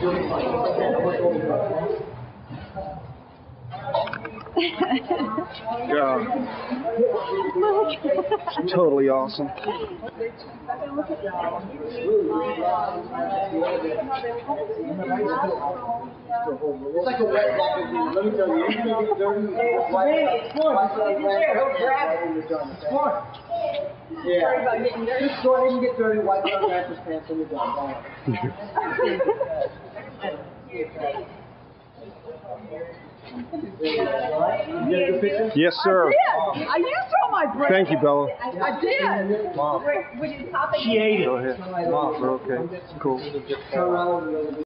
Yeah. Totally awesome. It's like a wet blanket. Let me tell you, you're gonna get dirty. It's fun. It's fun. Yeah. Just go ahead and get dirty, wipe it on grandpa's pants, and you're done. Yes, sir. I did. I used all my bread. Thank you, Bello. I did. Mom. She ate it. Go ahead. Mom, we're okay. Cool.